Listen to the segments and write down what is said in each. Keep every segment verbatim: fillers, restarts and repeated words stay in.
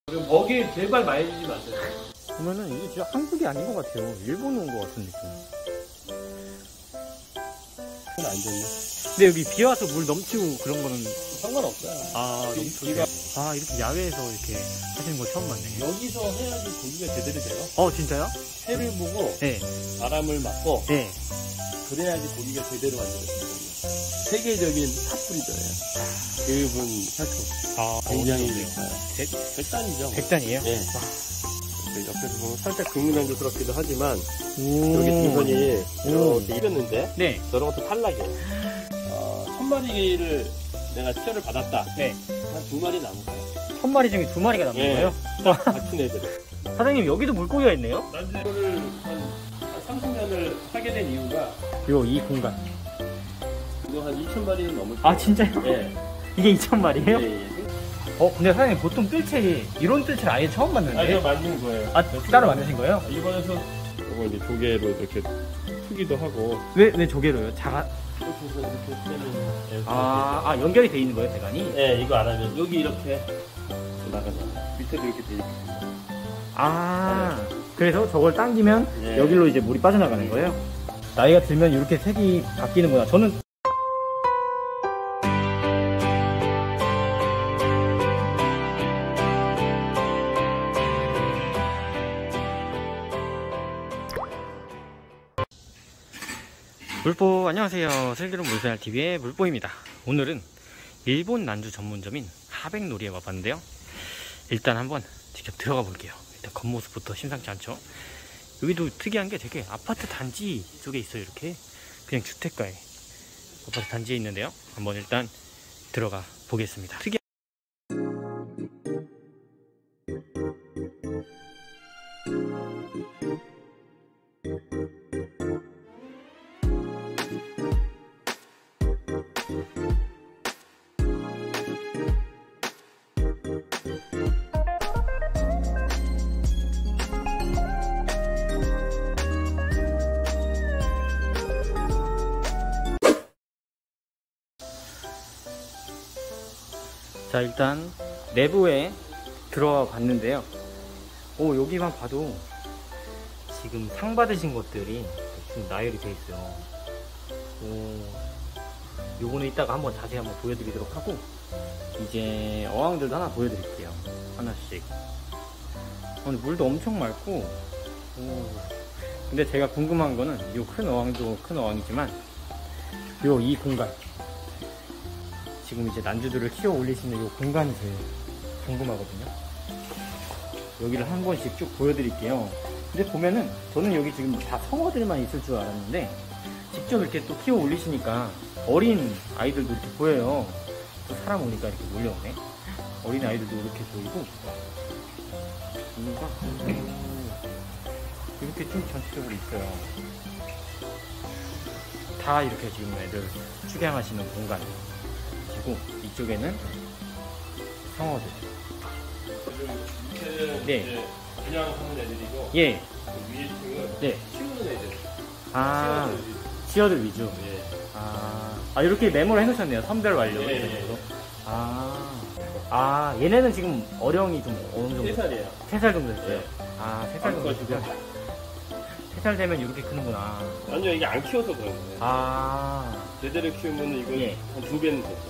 그리고 먹이 제발 많이 주지 마세요. 보면은 이게 진짜 한국이 아닌 것 같아요. 일본 온 것 같은 느낌. 안 좋네. 근데 여기 비 와서 물 넘치고 그런 거는 상관없어요. 아, 비- 넘치고. 비가- 아, 이렇게 야외에서 이렇게 하시는 거 처음 봤네. 여기서 해야지 고기가 제대로 돼요. 어, 진짜요? 해를 보고 네. 바람을 맞고 네. 그래야지 고기가 제대로 만들어지거든요. 세계적인 탑브리더예요. 그분 살충. 아, 굉장히 어려운데요. 백, 백단이죠. 백단이에요? 예. 옆에서 보면 살짝 극민한조스럽기도 하지만 오. 여기 등선이 오. 이렇게 익었는데 네. 저런 것도 탈락이에요. 어, 천 마리를 내가 치어를 받았다. 네. 한 두 마리 남아요. 천 마리 중에 두 마리가 남는 예. 거예요? 같은 애들. 사장님, 여기도 물고기가 있네요? 난 이거를 한, 한 삼십 년을 하게 된 이유가 요, 이 공간. 이거 한 이천 마리는 넘을 아, 진짜요? 예. 이게 이천 마리예요? 예, 예. 어, 근데 사장님, 보통 뜰채, 이런 뜰채를 아예 처음 봤는데. 아, 이거 만든 거예요. 아, 따로 만드신 거예요? 일본에서 이거 이제 조개로 이렇게 크기도 하고 왜, 왜 조개로요? 자가, 이렇게 해서 이렇게 빼면 아, 아, 연결이 돼 있는 거예요, 배관이? 예, 이거 안 하면 여기 이렇게 나가잖아요. 밑에도 이렇게 돼 있고. 아, 그래서 저걸 당기면 예. 여기로 이제 물이 빠져나가는 거예요? 나이가 들면 이렇게 색이 바뀌는구나. 저는 물보, 안녕하세요. 슬기로운 물생활티비의 물보입니다. 오늘은 일본 난주 전문점인 하백놀이에 와봤는데요. 일단 한번 직접 들어가 볼게요. 일단 겉모습부터 심상치 않죠. 여기도 특이한 게 되게 아파트 단지 쪽에 있어요. 이렇게 그냥 주택가에 아파트 단지에 있는데요. 한번 일단 들어가 보겠습니다. 특이 자, 일단 내부에 들어와 봤는데요. 오, 여기만 봐도 지금 상 받으신 것들이 지금 나열이 돼 있어요. 오, 요거는 이따가 한번 자세히 한번 보여드리도록 하고, 이제 어항들도 하나 보여드릴게요. 하나씩. 오늘 물도 엄청 맑고, 오. 근데 제가 궁금한 거는 요 큰 어항도 큰 어항이지만 요 이 공간, 지금 이제 난주들을 키워 올리시는 이 공간이 제일 궁금하거든요. 여기를 한 번씩 쭉 보여드릴게요. 근데 보면은 저는 여기 지금 다 성어들만 있을 줄 알았는데 직접 이렇게 또 키워 올리시니까 어린 아이들도 이렇게 보여요. 또 사람 오니까 이렇게 몰려오네. 어린 아이들도 이렇게 보이고, 이유가 이렇게 좀 전체적으로 있어요. 다 이렇게 지금 애들 축양하시는 공간. 이쪽에는 성어들. 밑에는 네. 이제 그냥 하는 애들이고 예. 위에 층은 네. 키우는 애들. 아, 키우는 애들. 치어들 위주. 예. 아, 아 이렇게 메모를 해놓으셨네요. 선별 완료. 예, 이런 예. 식으로. 아, 아 얘네는 지금 어령이 좀 어느 정도? 세 살이에요. 세 살 정도 됐어요. 예. 아, 세 살 정도 됐어요. 세 살 되면 이렇게 크는구나. 아니요, 이게 안 키워서 그런 거예요. 아, 제대로 키우면 이거 예. 한 두 배는 되죠.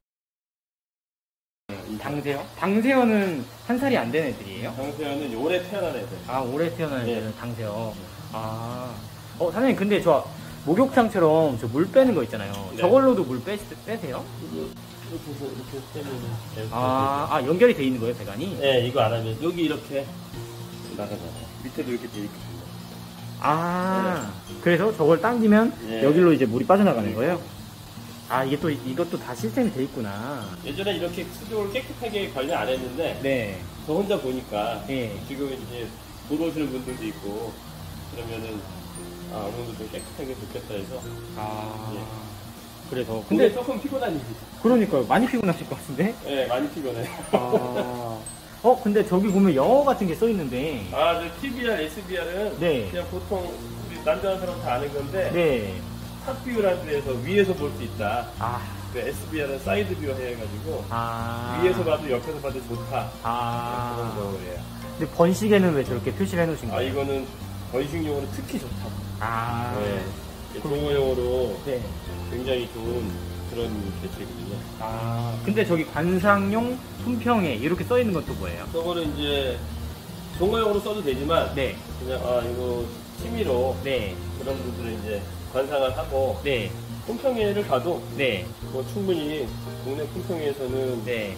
당새어? 당새어는 한 살이 안 된 애들이에요? 당새어는 올해 태어난 애들. 아, 올해 태어난 예. 애들은 당새어. 아, 어 사장님, 근데 저 목욕탕처럼 저 물 빼는 거 있잖아요. 네. 저걸로도 물 빼, 빼세요? 이렇게 해서 이렇게 빼면 아, 아 연결이 돼 있는 거예요, 배관이? 네, 이거 안 하면 여기 이렇게 나가잖아요. 밑에도 이렇게 돼 있거든요. 아, 그래서 저걸 당기면 예. 여기로 이제 물이 빠져나가는 거예요? 아, 이게 또 이것도 다 시스템이 돼 있구나. 예전에 이렇게 수조를 깨끗하게 관리 안 했는데 네. 저 혼자 보니까 예. 지금 이제 보러 오시는 분들도 있고 그러면은 아, 어느 정도 좀 깨끗하게 좋겠다 해서. 아, 예. 그래서 근데 근데 조금 피곤하지. 그러니까요, 많이 피곤하실 것 같은데? 네, 많이 피곤해요. 아, 어, 근데 저기 보면 영어 같은 게 써 있는데. 아, 저 티비알, 에스비알은 네. 그냥 보통 우리 남자는 사람 다 아는 건데 네. 탑뷰라는 데서 위에서 볼 수 있다. 아, 그 에스비알은 사이드 뷰 해가지고 아. 위에서 봐도 옆에서 봐도 좋다. 아. 그런 거예요. 근데 번식에는 왜 저렇게 표시를 해놓으신 아 거예요? 이거는 번식용으로 특히 좋다. 아. 네. 동호용으로 네. 굉장히 좋은 그런 개체거든요. 아. 근데 저기 관상용 품평에 이렇게 써 있는 건 또 뭐예요? 저거는 이제 동호용으로 써도 되지만 네. 그냥 아 이거 취미로 네. 그런 분들은 이제 관상을 하고 네. 품평회를 가도 네. 뭐 충분히 국내 품평회에서는 네.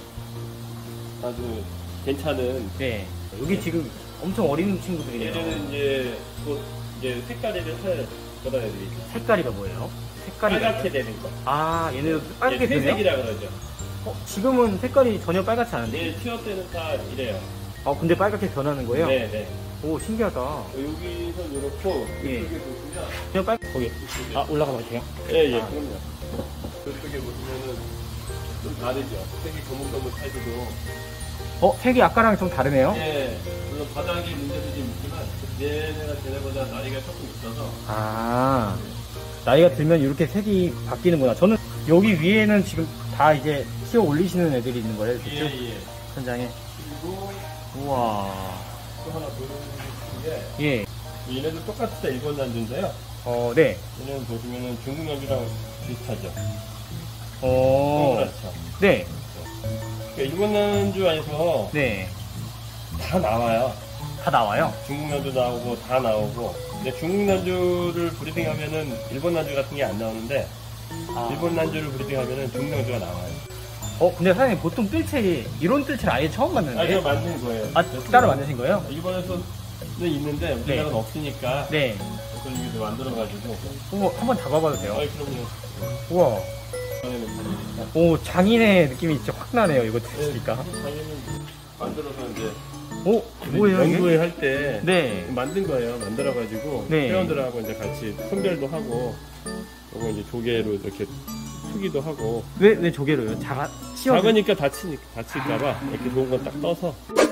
아주 괜찮은. 네. 여기 지금 엄청 어린 친구들이네요. 얘는 이제 곧 이제 색깔이를 할 그런 애들이 있죠. 색깔이가 뭐예요? 색깔이 빨갛게 되는 거. 아, 얘네도 빨갛게 예, 되네요? 회색이라 그러죠. 어, 지금은 색깔이 전혀 빨갛지 않은데? 얘 티어 때는 다 이래요. 어, 근데 빨갛게 변하는 거예요? 네, 네. 오, 신기하다. 여기서 이렇고 예. 이쪽에 보시면 그냥 빨, 거기. 아, 올라가 볼게요. 예, 예, 아. 그럼요. 저쪽에 보시면은 좀 다르죠. 색이 거뭇거뭇하지도. 어, 색이 아까랑 좀 다르네요? 예, 물론 바닥에 문제도 좀 있지만 얘네가 쟤네보다 나이가 조금 있어서. 아, 나이가 들면 이렇게 색이 바뀌는구나. 저는 여기 위에는 지금 다 이제 씌워 올리시는 애들이 있는 거예요, 예, 그렇죠? 예. 현장에. 그리고 우와. 또 하나 보여드리는 게 예. 얘네도 똑같이 일본 난주인데요. 어, 네. 얘네는 보시면은 중국 난주랑 비슷하죠. 어, 그렇죠. 네. 그러니까 일본 난주 안에서 네. 다 나와요. 다 나와요? 중국 난주 나오고 다 나오고. 근데 중국 난주를 브리딩하면은 일본 난주 같은 게 안 나오는데 아. 일본 난주를 브리딩하면은 중국 난주가 나와요. 어, 근데 사장님 보통 뜰채, 이런 뜰채를 아예 처음 봤는데. 아, 이거 만든 거예요. 아, 따로 만드신 거예요? 일본에서는 있는데 우리나라는 없으니까 네. 그걸 이렇게 만들어가지고. 오, 한번 잡아봐도 돼요? 아이 그럼요. 우와. 이번에는 장인이니까. 오, 장인의 느낌이 진짜 확 나네요, 이거 네, 드시니까. 장인은 만들어서 이제 오, 뭐예요, 이게? 연구회 할 때 네. 만든 거예요. 만들어가지고 네. 회원들하고 이제 같이 선별도 하고, 그리고 이제 조개로 이렇게 투기도 하고. 왜, 왜 조개로요? 작아, 치워. 작으니까 다치니까 다칠까봐 이렇게 좋은 건 딱 떠서.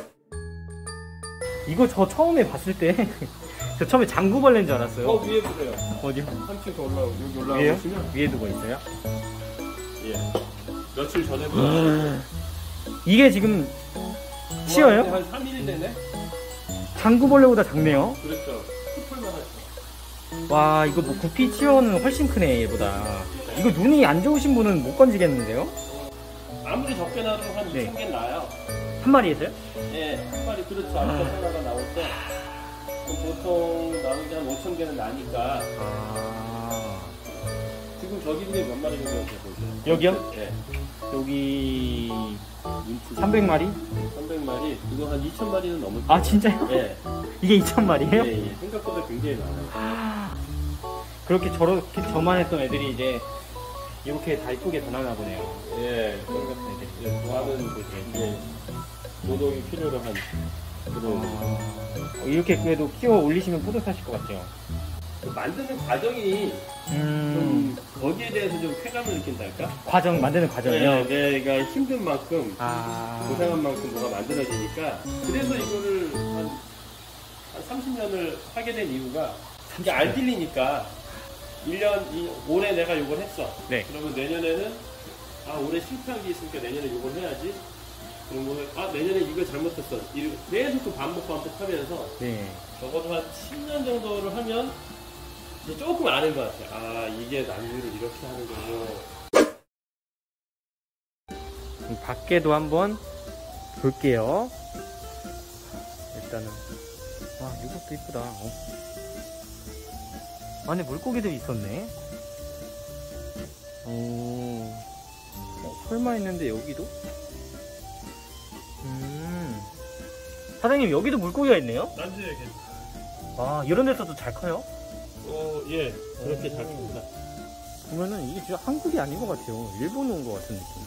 이거 저 처음에 봤을 때, 저 처음에 장구벌레인 줄 알았어요. 어 위에 보세요. 어디요? 한층 더 올라오고 여기 위에요? 올라가보시면 위에 두고 있어요? 예. 며칠 전에도 이게 지금 치어요? 한 삼 일 되네. 장구벌레보다 작네요. 그렇죠. 풀풀만 하죠. 와, 이거 뭐 구피 치어는 훨씬 크네, 얘보다. 이거 눈이 안 좋으신 분은 못 건지겠는데요? 아무리 적게 나도 한 네. 이천 개 나요. 한 마리에서요? 예, 한 마리 그렇죠. 아까 하나가 나올 때 그럼 보통 나오는 게 한 오천 개는 나니까. 아. 지금 저기 중에 몇 마리 정도 이렇게 보세요. 여기요? 예. 여기 눈치 삼백 마리? 삼백 마리. 이거 한 이천 마리는 넘을 거예요. 아, 진짜요? 예. 이게 이천 마리예요? 예, 예. 생각보다 굉장히 많아요. 그렇게 저렇게 저만 했던 애들이 이제 이렇게 다 이쁘게 변하나 보네요. 예. 그런 같은 애들이. 예, 좋아하는 이제 노동이 필요로 한 그런. 어, 이렇게 그래도 키워 올리시면 뿌듯하실 것 같아요. 그 만드는 과정이 음, 좀 거기에 대해서 좀 쾌감을 느낀달까? 과정, 만드는 과정이요? 네, 내가 힘든 만큼 아, 고생한 만큼 뭐가 만들어지니까. 그래서 이거를 한, 한 삼십 년을 하게 된 이유가 이게 알 들리니까 일 년, 이, 올해 내가 이걸 했어. 네. 그러면 내년에는 아 올해 실패한 게 있으니까 내년에 이걸 해야지. 그리고 아 내년에 이거 잘못했어. 이렇게 계속 그 반복 반복하면서 네. 적어도 한 십 년 정도를 하면 이제 조금 아는 것 같아요. 아 이게 난주를 이렇게 하는 거고. 밖에도 한번 볼게요. 일단은 와, 이것도 이쁘다. 어. 안에 물고기들이 있었네. 오, 어, 설마 했는데 여기도? 음, 사장님 여기도 물고기가 있네요? 난주에 계속. 아, 이런 데서도 잘 커요? 어, 예, 그렇게 오. 잘 큽니다. 보면은 이게 진짜 한국이 아닌 것 같아요. 일본 온 것 같은 느낌.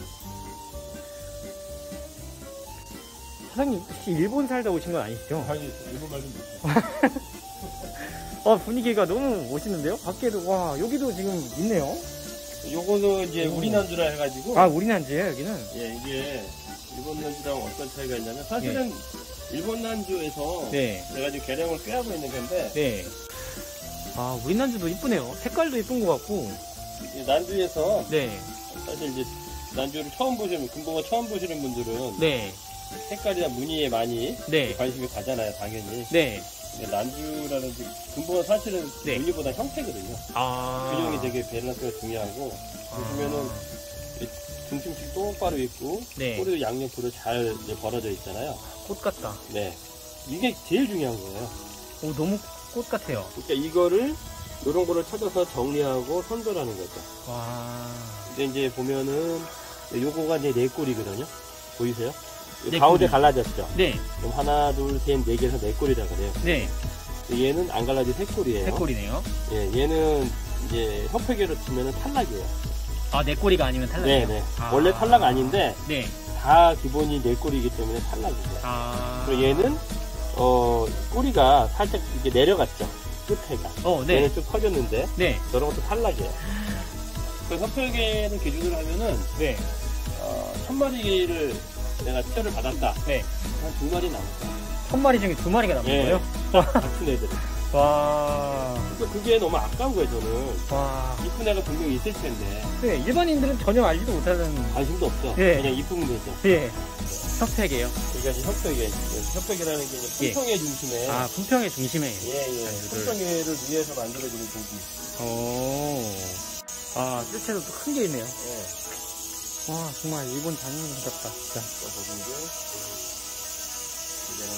사장님 혹시 일본 살다 오신 건 아니시죠? 아니, 일본 말좀 못해요. 아, 분위기가 너무 멋있는데요? 밖에도, 와, 여기도 지금 있네요. 요거는 이제 오. 우리 난주라 해가지고. 아, 우리 난지예요, 여기는? 예, 이게 일본 난주랑 어떤 차이가 있냐면 사실은 일본 난주에서 네. 내가 지금 개량을 꾀하고 있는 건데 네. 아, 우리 난지도 이쁘네요. 색깔도 이쁜 것 같고. 이 난주에서 네. 사실 이제 난주를 처음 보시는, 금붕어 처음 보시는 분들은 네. 색깔이나 무늬에 많이 네. 관심이 가잖아요, 당연히. 네. 근데 난주라는 게 금붕어 사실은 네. 무늬보다 형태거든요. 아. 균형이 되게 밸런스가 중요하고, 보시면은 등심씩 똑바로 있고, 네. 꼬리도 양옆으로 잘 이제 벌어져 있잖아요. 꽃 같다. 네. 이게 제일 중요한 거예요. 오, 너무 꽃 같아요. 그러니까 이거를, 요런 거를 찾아서 정리하고 선별하는 거죠. 와. 근데 이제 보면은, 요거가 이제 네 꼬리거든요. 보이세요? 네 가운데 꼬리. 갈라졌죠? 네. 그럼 하나, 둘, 셋, 네 개에서 네 꼬리라 그래요. 네. 얘는 안 갈라진 세 꼬리예요. 세 꼬리네요. 예, 얘는 이제 협회계로 치면은 탈락이에요. 아, 네 꼬리가 아니면 탈락이에요? 네네. 아. 원래 탈락 아닌데, 네. 다 기본이 네 꼬리이기 때문에 탈락이죠. 아. 그리고 얘는, 어, 꼬리가 살짝 이렇게 내려갔죠. 끝에가. 어, 네. 얘는 좀 커졌는데, 네. 저런 것도 탈락이에요. 그 협회계를 기준으로 하면은, 네. 어, 천 마리를 내가 티어를 받았다. 네. 한 두 마리 남았다. 천 마리 중에 두 마리가 남은 예. 거예요? 같은 애들. 와. 그러니까 그게 너무 아까운 거예요, 저는. 와. 이쁜 애가 분명히 있을 텐데. 네, 일반인들은 전혀 알지도 못하는. 관심도 없죠. 예. 그냥 이쁘면 되죠. 예. 협회계요. 그러니까 이제 협회계. 협회계라는 게 이제 예. 품평의 중심에. 아, 품평의 중심에. 예, 예. 품평회를 위해서 만들어지는 고기. 오. 아, 뜰채도 또 큰 게 있네요. 예. 와, 정말 일본 장인 같다, 진짜. 보신 게, 이제는.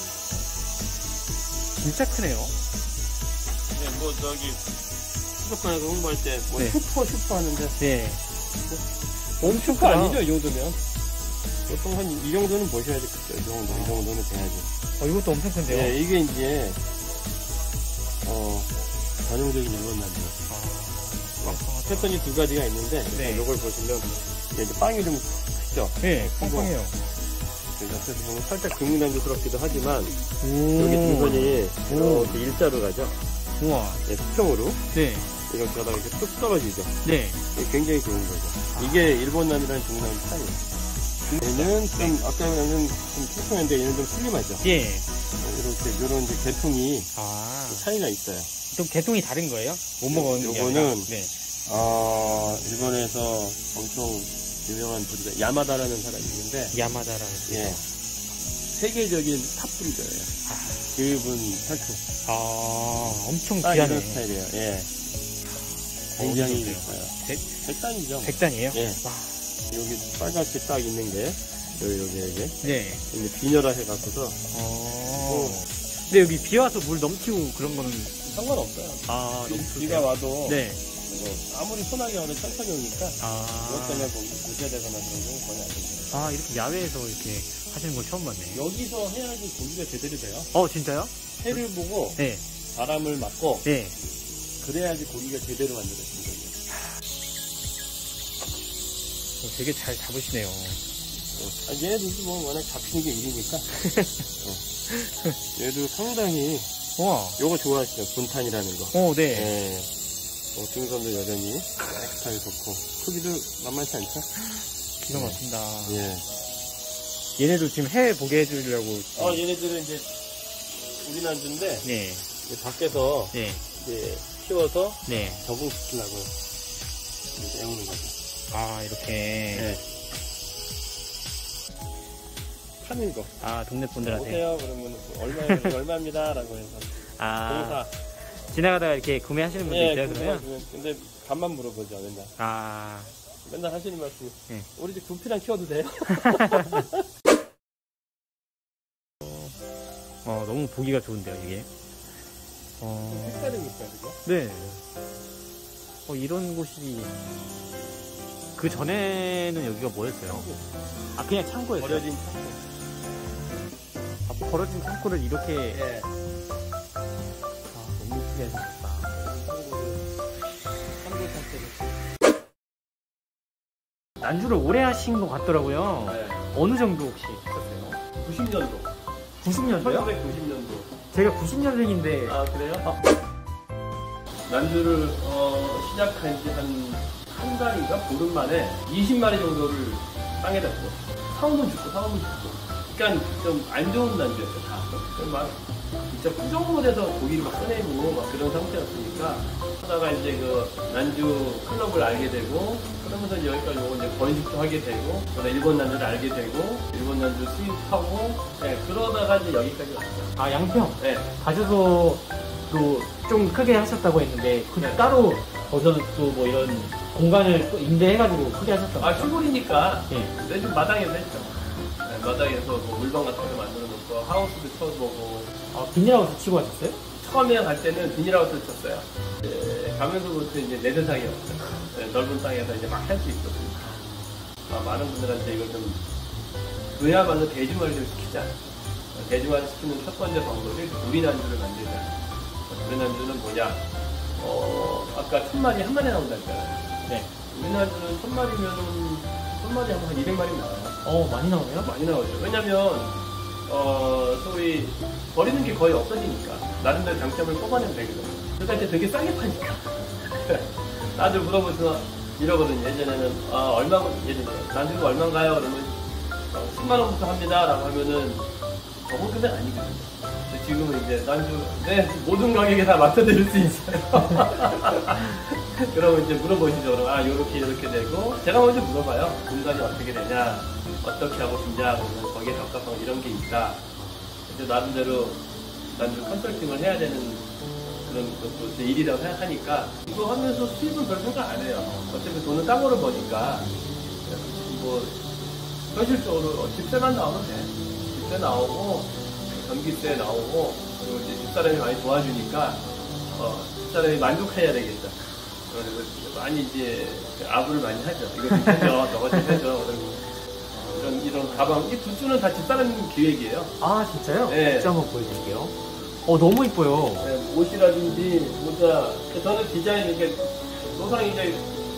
진짜 크네요. 네, 뭐, 저기, 수족관에서 홍보할 때, 뭐, 네. 슈퍼, 슈퍼 하는데. 네. 엄청 크다. 아니죠, 이 정도면? 보통 한, 이 정도는 보셔야지, 그죠? 이 정도, 이 정도는 돼야지. 어, 이것도 엄청 큰데요? 네, 이게 이제, 어, 전형적인 일본 난주. 아, 패턴이 두 가지가 있는데, 네. 이걸 보시면, 이게 이제 빵이 좀 크죠? 네, 펑펑해요. 그 옆에서 보면 살짝 등난주스럽기도 하지만, 오. 여기 등선이 오. 이렇게 일자로 가죠? 우와. 네, 수평으로. 네. 이렇게 하다가 이렇게 뚝 떨어지죠? 네. 이게 굉장히 좋은 거죠. 이게 일본남이랑 중남 차이예요. 얘는 좀, 아까는 좀 통통한데 얘는 좀 슬림하죠? 예. 이렇게, 요런 이제 개통이 아. 차이가 있어요. 좀 개통이 다른 거예요? 못 먹었는 게 요거는 아니라? 네. 아, 일본에서 엄청 유명한 부리가 야마다라는 사람이 있는데, 야마다라는. 예. 세계적인 탑 브리더예요. 아. 그분 혈통. 아, 엄청 딱 귀하네. 이런 스타일이에요. 예. 굉장히 어디서요? 있어요. 백, 백단이죠. 백단이에요? 예. 와. 여기 빨갛게 딱 있는 게, 여기, 여기, 여기. 네. 이제 비녀라 해갖고서. 어. 근데 여기 비 와서 물 넘치고 그런 거는. 상관없어요. 아, 비, 너무 비가 와도. 네. 뭐 아무리 소나기 와도 천천히 오니까. 아. 그것 때문에 뭐 무시되거나 그런 건 거의 안 됩니다. 아, 이렇게 야외에서 이렇게 하시는 걸 처음 봤네요. 여기서 해야지 고기가 제대로 돼요. 어, 진짜요? 해를 보고, 네. 바람을 맞고, 네. 그래야지 고기가 제대로 만들어지는 거예요. 어, 되게 잘 잡으시네요. 아, 얘네들도 뭐 워낙 잡히는 게 일이니까. 어. 얘도 상당히, 우와. 요거 좋아하시죠? 분탄이라는 거. 어, 네. 예. 어, 등선도 여전히 깨끗하게 좋고, 크기도 만만치 않죠? 기가 막힌다. 예. 얘네도 지금 해 보게 해주려고. 어, 얘네들은 이제, 우리 난주인데, 네. 이제 밖에서, 네. 이제, 키워서 네. 적응시키려고, 이제 애우는 거죠. 아, 이렇게. 네. 파는 거. 아, 동네 분들한테. 오세요. 그러면, 얼마, 얼마입니다. 라고 해서. 아. 공사. 지나가다가 이렇게 구매하시는 분도 예, 있어요, 그거 그러면? 그냥- 근데 간만 물어보죠, 맨날. 아. 맨날 하시는 말씀이, 네. 우리 집 구피랑 키워도 돼요? 어, 너무 보기가 좋은데요, 이게. 어. 색다르니까, 그죠? 네. 어, 이런 곳이. 그 전에는 여기가 뭐였어요? 아, 그냥 창고였어요. 버려진 아, 버려진 창고를 이렇게. 예. 아, 너무 이쁘게 하셨다. 창고 상태로. 난주를 오래 하신 것 같더라고요. 네. 어느 정도 혹시 했었어요? 구십 년도. 구십 년도요? 천구백구십 년도. 제가 구십 년생인데. 아, 그래요? 난주를, 어, 시작한 지 한, 한 달인가? 보름 만에 이십 마리 정도를 땅에다 줘. 사오면 죽고, 사오면 죽고. 그러니까 좀 안 좋은 난주였어요, 다. 막 진짜 부정못해서 고기를 막 꺼내고 막 그런 상태였으니까 하다가 이제 그 난주 클럽을 알게 되고 그러면서 이제 여기까지 오고 이제 번식도 하게 되고 그다음에 일본 난주를 알게 되고 일본 난주 수입하고 네, 그러다가 이제 여기까지 왔죠. 아, 양평. 네. 가주소도 좀 크게 하셨다고 했는데 그 네. 따로 거기서 또 뭐 이런 공간을 또 임대해가지고 크게 하셨다고. 아 시골이니까 예. 내집 마당에서 했죠. 네, 마당에서 뭐 물방 같은 거 만들어 놓고 하우스도 쳐보고 아, 비닐하우스 치고 하셨어요? 처음에 갈 때는 비닐하우스를 쳤어요. 네, 가면서부터 이제 내 세상이었어요. 네, 넓은 땅에서 이제 막 할 수 있거든요. 아, 많은 분들한테 이걸 좀 그야말로 대중화를 좀 시키자. 대중화 시키는 첫 번째 방법이 우리 난주를 만들자. 우리 난주는 뭐냐? 어, 아까 천 마리 한 마리 나온다 했잖아요. 네. 우리 난주는 천 마리면은 천 마리 하면 한 이백 마리 나와요. 어, 많이 나오네요? 많이 나오죠. 왜냐면 어, 소위 버리는 게 거의 없어지니까 나름대로 장점을 뽑아내면 되거든요. 그러니까 이제 되게 싸게 파니까. 다들 물어보시면 이러거든요. 예전에는 아, 얼마 예전에 난주가 얼마인가요? 그러면 어, 십만 원부터 합니다. 라고 하면은 적은 금액 아니거든요. 근데 지금은 이제 난주 네 모든 가격에 다 맞춰드릴 수 있어요. 그러면 이제 물어보시죠. 그럼 아 요렇게 요렇게 되고 제가 먼저 물어봐요. 공간이 어떻게 되냐, 어떻게 하고 싶냐, 그러면 거기에 적합한 이런 게 있다. 이제 나름대로 난주 컨설팅을 해야 되는 그런 것도 제 일이라고 생각하니까 이거 하면서 수입은 별 생각 안 해요. 어차피 돈은 땅으로 버니까 뭐 현실적으로 집세만 나오면 돼. 집세 나오고 전기세 나오고 그리고 이제 집사람이 많이 도와주니까 어, 집사람이 만족해야 되겠죠. 그래서 많이 이제 아부를 많이 하죠. 이거 좀 해줘, 저거 좀 해줘. 그리고 이런 이런 가방 이 두 줄은 다 집사람 기획이에요. 아, 진짜요? 네. 진짜 한번 보여드릴게요. 어, 너무 이뻐요. 네, 옷이라든지 모자. 저는 디자인 이렇게 노상 이제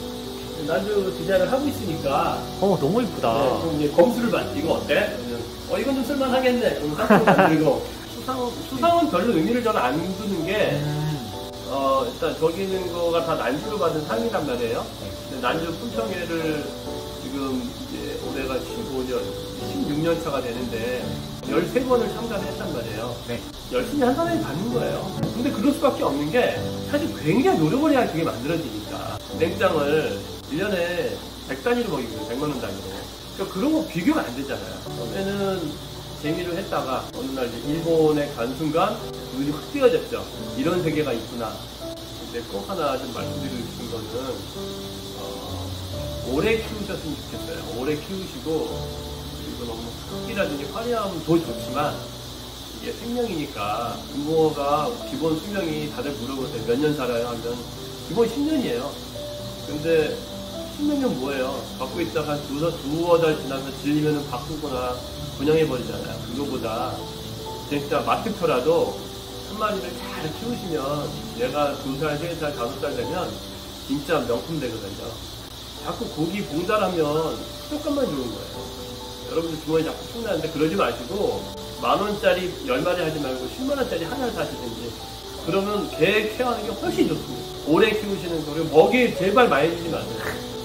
난주 디자인을 하고 있으니까 어, 너무 이쁘다. 네, 그럼 이제 검수를 받지. 이거 어때? 그러면 어 이건 좀 쓸만하겠네. 그럼 상품 만들고 수상 수상은 별로 의미를 저는 안 두는 게 음. 어 일단 저기 있는 거가 다 난주로 받은 상이란 말이에요. 근데 난주 품평회를 지금 이제 올해가 십오 년, 십육 년 차가 되는데 열세 번을 참가를 했단 말이에요. 네. 열심히 한 사람이 받는 거예요. 근데 그럴 수밖에 없는 게 사실 굉장히 노력을 해야 그게 만들어지니까. 냉장을 일 년에 백 단위로 먹이거든요. 백만 원 단위로. 그러니까 그런 거 비교가 안 되잖아요. 처음에는 재미로 했다가 어느 날 이제 일본에 간 순간 눈이 확 띄어졌죠. 이런 세계가 있구나. 근데 꼭 하나 좀 말씀드리고 싶은 거는 어, 오래 키우셨으면 좋겠어요. 오래 키우시고 그리고 너무 크기라든지 화려함도 좋지만 이게 생명이니까 금붕어가 기본 수명이 다들 물어보세요. 몇 년 살아요? 하면 기본 십 년이에요. 근데 십 년이면 뭐예요? 갖고 있다가 두어, 두어 달 지나서 질리면 바꾸거나 분양해버리잖아요. 그거보다 진짜 마트표라도 한 마리를 잘 키우시면 얘가 두 살, 세 살, 다섯 살 되면 진짜 명품 되거든요. 자꾸 고기 봉달하면 수족관만 좋은 거예요. 여러분들 주머니 자꾸 funk나는데 그러지 마시고 만 원짜리 열 마리 하지 말고 십만 원짜리 하나를 사시든지 그러면 개 케어하는 게 훨씬 좋습니다. 오래 키우시는 거를 먹이 제발 많이 주지 마세요.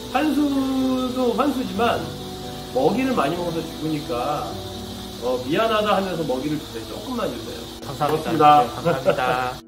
환수도 환수지만 먹이를 많이 먹어서 죽으니까 어, 미안하다 하면서 먹이를 주세요. 조금만 주세요. 감사합니다. 고맙습니다. 네, 감사합니다.